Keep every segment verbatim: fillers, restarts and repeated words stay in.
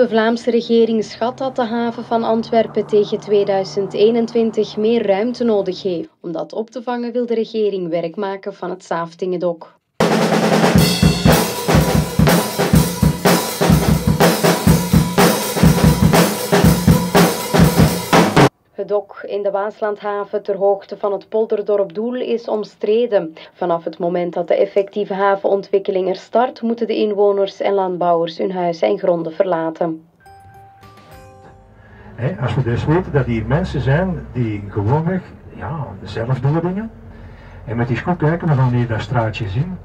De Vlaamse regering schat dat de haven van Antwerpen tegen tweeduizend eenentwintig meer ruimte nodig heeft. Om dat op te vangen wil de regering werk maken van het Saeftingedok. Het dok in de Waaslandhaven ter hoogte van het polderdorp Doel is omstreden. Vanaf het moment dat de effectieve havenontwikkeling er start, moeten de inwoners en landbouwers hun huis en gronden verlaten. He, als we dus weten dat hier mensen zijn die gewoonweg ja, zelf doen dingen. En met die goed kijken, we gaan hier dat straatje zien.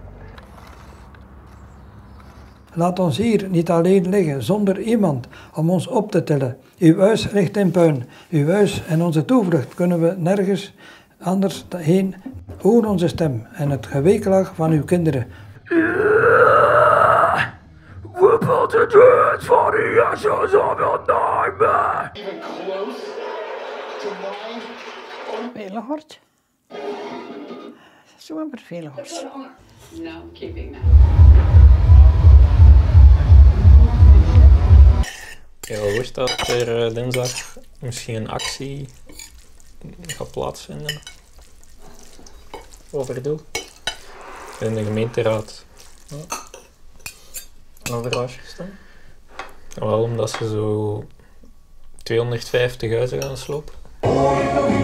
Laat ons hier niet alleen liggen, zonder iemand om ons op te tillen. Uw huis ligt in puin. Uw huis en onze toevlucht kunnen we nergens anders heen. Hoor onze stem en het geweeklag van uw kinderen. We moeten het voor de asjes of het nightmare. Velehort. Super velehort. No, keeping that. Ik heb gehoord dat er uh, dinsdag misschien een actie gaat plaatsvinden over Doel. In de gemeenteraad ja. over gestaan. Wel omdat ze zo tweehonderdvijftig huizen gaan slopen.